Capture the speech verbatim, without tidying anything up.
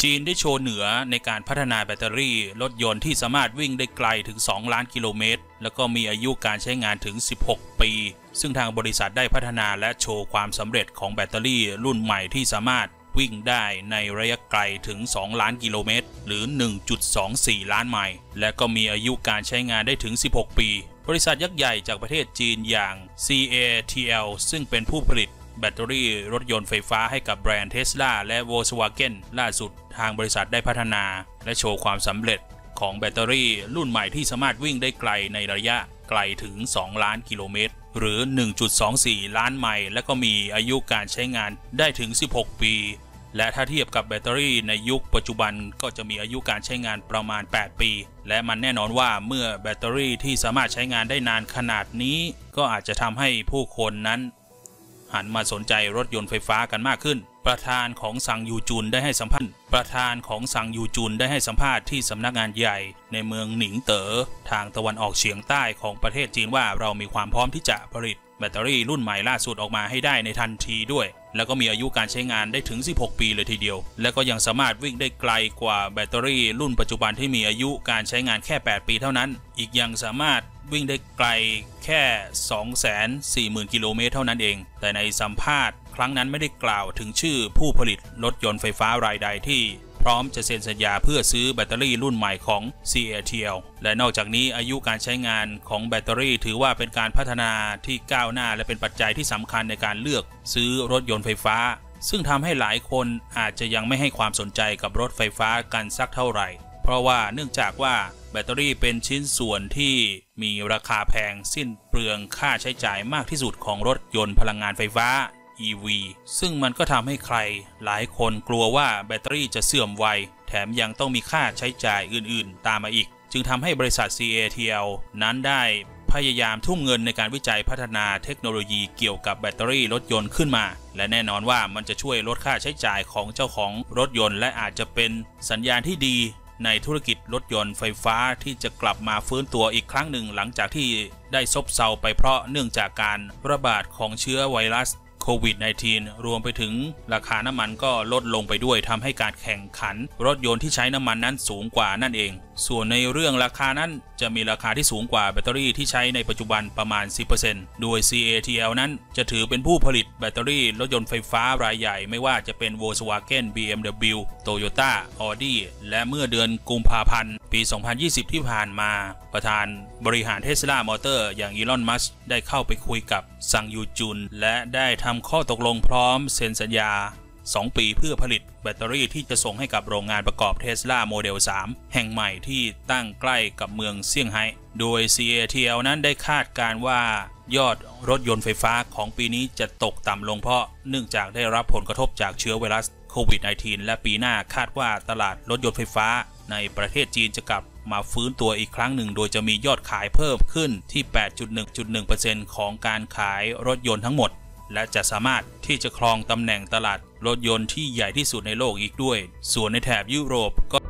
จีนได้โชว์เหนือในการพัฒนาแบตเตอรี่รถยนต์ที่สามารถวิ่งได้ไกลถึงสองล้านกิโลเมตรแล้วก็มีอายุการใช้งานถึงสิบหกปีซึ่งทางบริษัทได้พัฒนาและโชว์ความสำเร็จของแบตเตอรี่รุ่นใหม่ที่สามารถวิ่งได้ในระยะไกลถึงสองล้านกิโลเมตรหรือ หนึ่งจุดสองสี่ ล้านไมล์และก็มีอายุการใช้งานได้ถึงสิบหกปีบริษัทยักษ์ใหญ่จากประเทศจีนอย่าง ซี เอ ที แอล ซึ่งเป็นผู้ผลิตแบตเตอรี่รถยนต์ไฟฟ้าให้กับแบรนด์ Tesla และ Volkswagen ล่าสุดทางบริษัทได้พัฒนาและโชว์ความสำเร็จของแบตเตอรี่รุ่นใหม่ที่สามารถวิ่งได้ไกลในระยะไกลถึงสองล้านกิโลเมตรหรือ หนึ่งจุดสองสี่ ล้านไมล์และก็มีอายุการใช้งานได้ถึงสิบหกปีและถ้าเทียบกับแบตเตอรี่ในยุคปัจจุบันก็จะมีอายุการใช้งานประมาณแปดปีและมันแน่นอนว่าเมื่อแบตเตอรี่ที่สามารถใช้งานได้นานขนาดนี้ก็อาจจะทำให้ผู้คนนั้นหันมาสนใจรถยนต์ไฟฟ้ากันมากขึ้นประธานของซังยูจุนได้ให้สัมภาษณ์ประธานของซังยูจุนได้ให้สัมภาษณ์ที่สำนักงานใหญ่ในเมืองหนิงเต๋อทางตะวันออกเฉียงใต้ของประเทศจีนว่าเรามีความพร้อมที่จะผลิตแบตเตอรี่รุ่นใหม่ล่าสุดออกมาให้ได้ในทันทีด้วยแล้วก็มีอายุการใช้งานได้ถึงสิบหกปีเลยทีเดียวและก็ยังสามารถวิ่งได้ไกลกว่าแบตเตอรี่รุ่นปัจจุบันที่มีอายุการใช้งานแค่แปดปีเท่านั้นอีกยังสามารถวิ่งได้ไกลแค่ สองแสนสี่หมื่น กิโลเมตรเท่านั้นเองแต่ในสัมภาษณ์ครั้งนั้นไม่ได้กล่าวถึงชื่อผู้ผลิตรถยนต์ไฟฟ้ารายใดที่พร้อมจะเซ็นสัญญาเพื่อซื้อแบตเตอรี่รุ่นใหม่ของ ซี เอ ที แอล และนอกจากนี้อายุการใช้งานของแบตเตอรี่ถือว่าเป็นการพัฒนาที่ก้าวหน้าและเป็นปัจจัยที่สำคัญในการเลือกซื้อรถยนต์ไฟฟ้าซึ่งทำให้หลายคนอาจจะยังไม่ให้ความสนใจกับรถไฟฟ้ากันสักเท่าไหร่เพราะว่าเนื่องจากว่าแบตเตอรี่เป็นชิ้นส่วนที่มีราคาแพงสิ้นเปลืองค่าใช้จ่ายมากที่สุดของรถยนต์พลังงานไฟฟ้า อี วี ซึ่งมันก็ทำให้ใครหลายคนกลัวว่าแบตเตอรี่จะเสื่อมไวแถมยังต้องมีค่าใช้จ่ายอื่นๆตามมาอีกจึงทำให้บริษัท ซี เอ ที แอล นั้นได้พยายามทุ่มเงินในการวิจัยพัฒนาเทคโนโลยีเกี่ยวกับแบตเตอรี่รถยนต์ขึ้นมาและแน่นอนว่ามันจะช่วยลดค่าใช้จ่ายของเจ้าของรถยนต์และอาจจะเป็นสัญญาณที่ดีในธุรกิจรถยนต์ไฟฟ้าที่จะกลับมาฟื้นตัวอีกครั้งหนึ่งหลังจากที่ได้ซบเซาไปเพราะเนื่องจากการระบาดของเชื้อไวรัสโควิด สิบเก้า รวมไปถึงราคาน้ำมันก็ลดลงไปด้วยทำให้การแข่งขันรถยนต์ที่ใช้น้ำมันนั้นสูงกว่านั่นเองส่วนในเรื่องราคานั้นจะมีราคาที่สูงกว่าแบตเตอรี่ที่ใช้ในปัจจุบันประมาณ สิบเปอร์เซ็นต์ โดย ซี เอ ที แอล นั้นจะถือเป็นผู้ผลิตแบตเตอรี่รถยนต์ไฟฟ้ารายใหญ่ไม่ว่าจะเป็น Volkswagen บี เอ็ม ดับเบิลยู Toyota Audi และเมื่อเดือนกุมภาพันธ์ปี สองพันยี่สิบ ที่ผ่านมาประธานบริหาร Tesla Motor อย่างอีลอน มัสก์ได้เข้าไปคุยกับซังยูจุนและได้ทำข้อตกลงพร้อมเซ็นสัญญาสองปีเพื่อผลิตแบตเตอรี่ที่จะส่งให้กับโรงงานประกอบ Tesla Model สาม แห่งใหม่ที่ตั้งใกล้กับเมืองเซี่ยงไฮ้โดย ซี เอ ที แอล นั้นได้คาดการว่ายอดรถยนต์ไฟฟ้าของปีนี้จะตกต่ำลงเพราะเนื่องจากได้รับผลกระทบจากเชื้อไวรัสโควิด สิบเก้า และปีหน้าคาดว่าตลาดรถยนต์ไฟฟ้าในประเทศจีนจะกลับมาฟื้นตัวอีกครั้งหนึ่งโดยจะมียอดขายเพิ่มขึ้นที่ แปดจุดหนึ่งจุดหนึ่งเปอร์เซ็นต์ ของการขายรถยนต์ทั้งหมดและจะสามารถที่จะครองตำแหน่งตลาดรถยนต์ที่ใหญ่ที่สุดในโลกอีกด้วยส่วนในแถบยุโรปก็